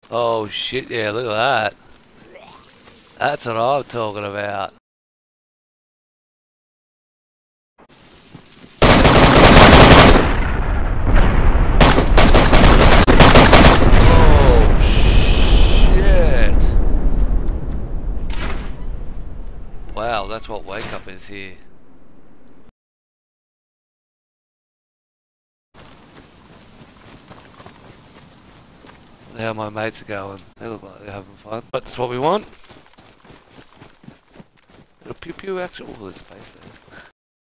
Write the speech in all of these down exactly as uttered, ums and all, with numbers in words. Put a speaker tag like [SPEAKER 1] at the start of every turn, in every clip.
[SPEAKER 1] Oh shit, yeah, look at that. That's what I'm talking about. Oh shit. Wow, that's what wake up is here. How my mates are going. They look like they're having fun. But that's what we want. Little pew pew action. Oh, there's space there.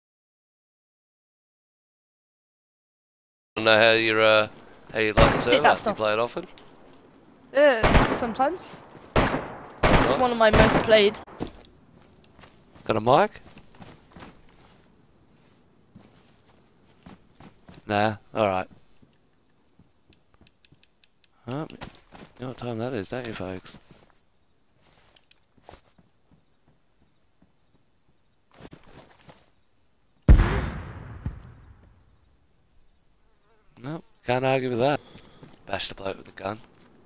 [SPEAKER 1] I don't know how you're, uh, how you like the server. Do you play it often?
[SPEAKER 2] Uh, sometimes. It's one of my most played.
[SPEAKER 1] Got a mic? Nah, alright. Oh, you know what time that is, don't you, folks? Nope, can't argue with that. Bash the bloke with the gun.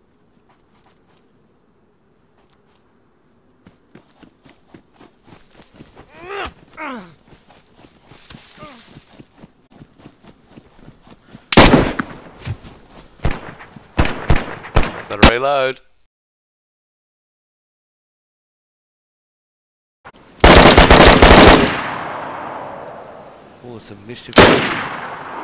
[SPEAKER 1] Gotta reload. Oh, some mischief.